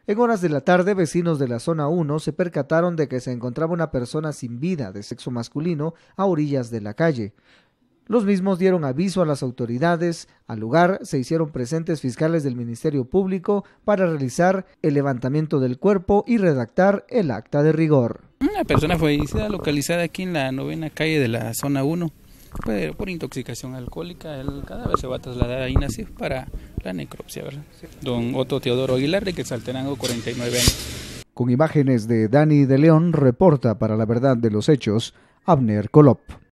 En horas de la tarde, vecinos de la zona 1 se percataron de que se encontraba una persona sin vida de sexo masculino a orillas de la calle. Los mismos dieron aviso a las autoridades. Al lugar se hicieron presentes fiscales del Ministerio Público para realizar el levantamiento del cuerpo y redactar el acta de rigor. Una persona fallecida localizada aquí en la 9ª calle de la zona 1 por intoxicación alcohólica. El cadáver se va a trasladar a INASIF para la necropsia, ¿verdad? Don Otto Teodoro Aguilar, de Quetzaltenango, 49 años. Con imágenes de Dani de León, reporta para La Verdad de los Hechos, Abner Colop.